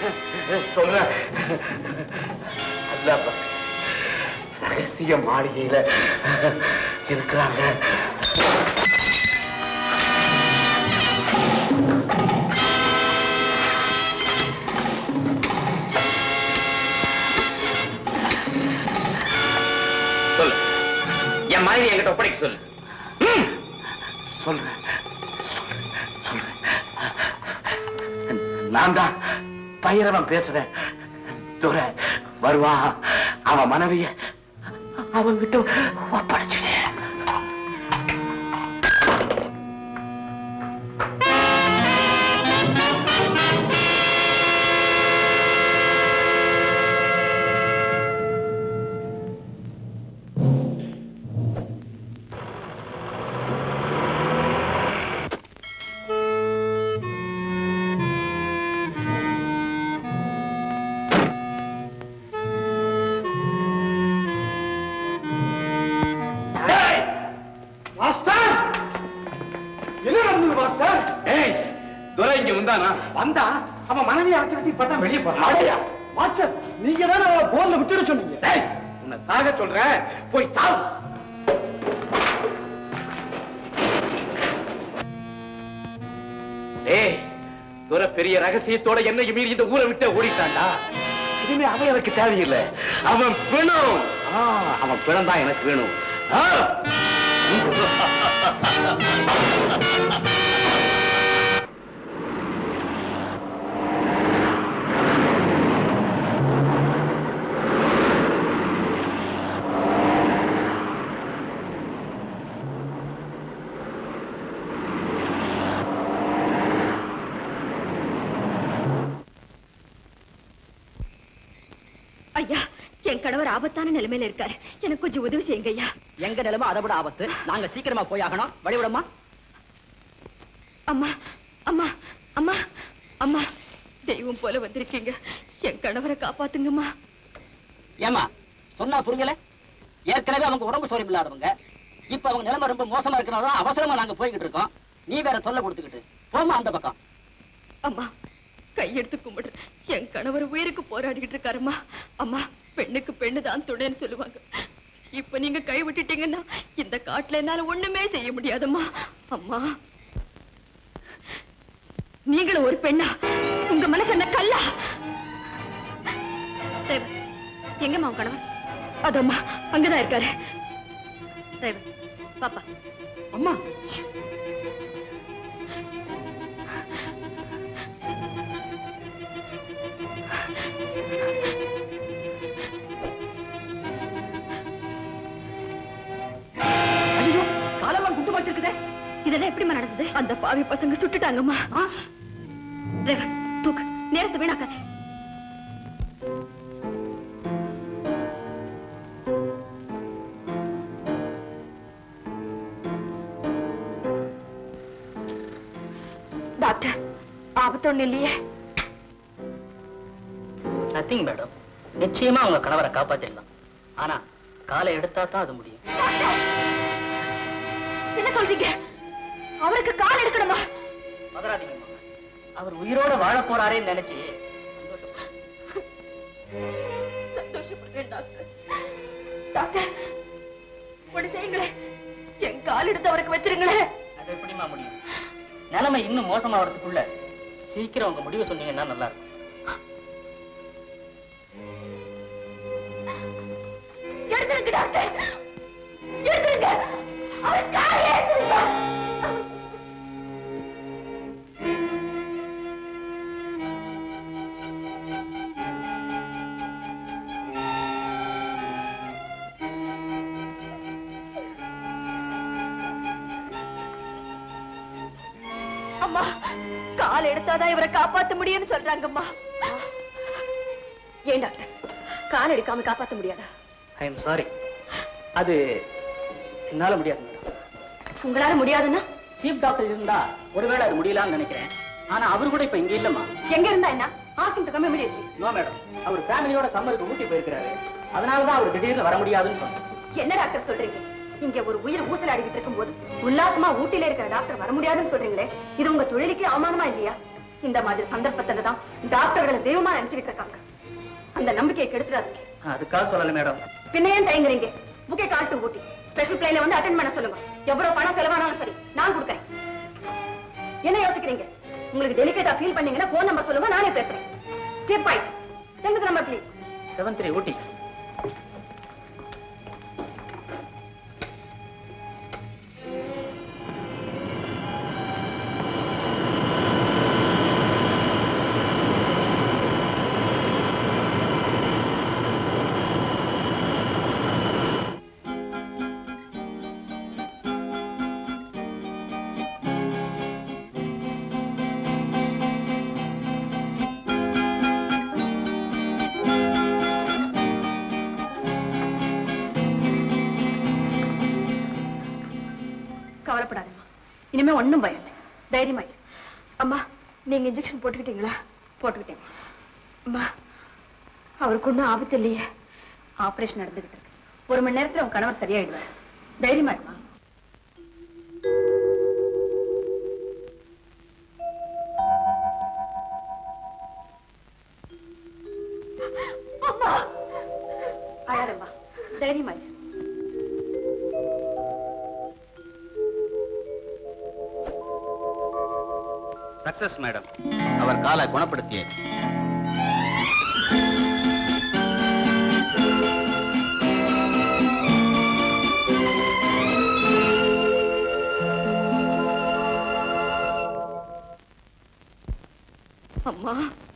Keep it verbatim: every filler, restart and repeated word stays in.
சொல்றேன். ரகசிய மாளிகையில இருக்கிறாங்க. சொல்லு, என் மாதிரி என்கிட்ட ஒப்படைக்க சொல்லு. சொல்றேன் சொல்றேன். நான் தான் பைரவன் பேசுறேன். துரை வருவா, அவன் மனைவிய அவன் கிட்ட ஒப்படைச்சிட்டேன். வந்தா அவன் மனைவியை அழைச்சிட்டு இப்பதான் வெளியே போறான். மாஸ்டர், நீங்க தான் அவளை போன்ல விட்டுட சொன்னீங்க. உன்னை சாக சொல்றேன், போய் சாவு. ஏய், துரை பெரிய ரகசியத்தோட என்னைக்கு மீறி இந்த ஊரை விட்டு ஓடிட்டான்டா. இனிமே அவன் எனக்கு தேவையில்லை. அவன் பிணம், அவன் பிணம் தான் எனக்கு வேணும். ஐயா, என் கணவர் ஆபத்தான நிலைமையில இருக்காரு. எனக்கு கொஞ்சம் உதவி செய்யுங்க ஐயா. எங்க நிலைமை அதை விட ஆபத்து. நாங்க சீக்கிரமா போயாகணும். வழிவிடமா? அம்மா அம்மா அம்மா அம்மா, தெய்வம் போல வந்திருக்கீங்க. என் கணவரை காப்பாத்துங்கம்மா. ஏமா சொன்னா புரிஞ்சல? ஏற்கனவே அவங்க உடம்பு சோரியம் இல்லாதவங்க. இப்ப அவங்க நிலைமை ரொம்ப மோசமா இருக்கிறனால அவசரமா நாங்க போய்கிட்டு இருக்கோம். நீ வேற சொல்ல கொடுத்துக்கிட்டு போமா அந்த பக்கம். அம்மா, கையெடுத்து கும்பிடு. என் கணவர் உயிருக்கு போராடிக்கிட்டு இருக்காருமா. அம்மா, பெண்ணுக்கு பெண்ணுதான் துணைன்னு சொல்லுவாங்க. இப்ப நீங்க கை விட்டுட்டீங்கன்னா இந்த காட்டுல என்னால ஒண்ணுமே செய்ய முடியாதம்மா. அம்மா, நீங்களும் ஒரு பெண்ணா? உங்க மனசு என்ன கல்லா? எங்கம்மா உன் கணவர்? அதம்மா அங்கதான் இருக்காரு. பாப்பா, அம்மா, காலெல்லாம் குண்டு வச்சிருக்குதே. இதெல்லாம் எப்படிமா நடந்தது? அந்த பாவி பசங்க சுட்டுட்டாங்கம்மா. தூக்கு, நேரத்தை வீணாக்காதே. டாக்டர், ஆபத்து ஒண்ணு இல்லையே? நத்திங் மேடம், நிச்சயமா அவங்க கணவரை காப்பாத்திடலாம். ஆனா காலை எடுத்தா தான் அது முடியும். என்ன சொல்றீங்க? அவருக்கு கால் எடுக்கணுமா? பதறாதீங்கம்மா, அவர் உயிரோட வாழ போறாரேன்னு நினைச்சு சந்தோஷப்படுறேன் டாக்டர். டாக்டர், ஒண்ணு செய்யுங்களேன். என் கால் எடுத்து அவருக்கு வச்சிருங்களேன். அது எப்படிமா முடியும்? நிலைமை இன்னும் மோசமாகிறதுக்குள்ள சீக்கிரம் உங்க முடிவு சொன்னீங்கன்னா நல்லா இருக்கும். எடுத்துருங்க டாக்டர், எடுத்துருங்க. அவர் காலை எடுத்துருங்க. அம்மா, கால் எடுத்தாதான் இவரை காப்பாற்ற முடியும்னு சொல்றாங்கம்மா. ஏன் டாக்டர், கால் எடுக்காம காப்பாற்ற முடியாதா? ஐ எம் சாரி, அது என்னால முடியாது மேடம். உங்களால முடியாதுன்னா? சீஃப் டாக்டர் இருந்தா ஒருவேளை அது முடியலாம்னு நினைக்கிறேன். ஆனா அவரு கூட இப்ப இங்க இல்லம்மா. எங்க இருந்தா என்ன? Hospital come immediately. No madam, அவர் ஃபேமிலியோட சம்மருக்கு ஊட்டி போயிருக்கிறாரு. அதனாலதான் அவர் திடீர்னு வர முடியாதுன்னு சொன்னார். என்ன டாக்டர் சொல்றீங்க? இங்க ஒரு உயிர் ஊசலாடிக்கிட்டு இருக்கும் போது உல்லாசமா ஊட்டில இருக்கிற டாக்டர் வர முடியாதுன்னு சொல்றீங்களே, இது உங்க தொழிலுக்கே அவமானமா இல்லையா? இந்த மாதிரி சந்தர்ப்பத்துல தான் டாக்டர்களை தெய்வமா நினைச்சுக்கிட்டு இருக்காங்க. அந்த நம்பிக்கையை கெடுத்துடாதீங்க. அதுக்காக சொல்லல மேடம். பின்ன ஏன் தயங்குறீங்க? புக்கே கால் டு ஊட்டி ஸ்பெஷல் பிளைன்ல வந்து அட்டெண்ட் பண்ண சொல்லுங்க. எவ்வளவு பணம் செலவானாலும் சரி நான் கொடுக்கறேன். என்ன யோசிக்கிறீங்க? உங்களுக்கு டெலிகேட்டா ஃபீல் பண்ணீங்கன்னா போன் நம்பர் சொல்லுங்க, நானே பேசுறேன். Keep point. எந்த number please? Seven three Ooty. கவலைப்படாதம்மா, இனிமே ஒண்ணும் பயம் இல்லை. தைரியமா இரு. அம்மா நீங்க இன்ஜெக்ஷன் போட்டுக்கிட்டீங்களா? போட்டுக்கிட்டேன். அம்மா அவருக்கு ஒன்றும் ஆபத்து இல்லையே. ஆபரேஷன் நடந்துகிட்டு இருக்கு. ஒரு மணி நேரத்துல உன் கணவர் சரியாயிடுவார். தைரியமா இருமா. அம்மா அழாதம்மா, தைரியமா இரு. Success madam. அவர் காலை குணப்படுத்திய அம்மா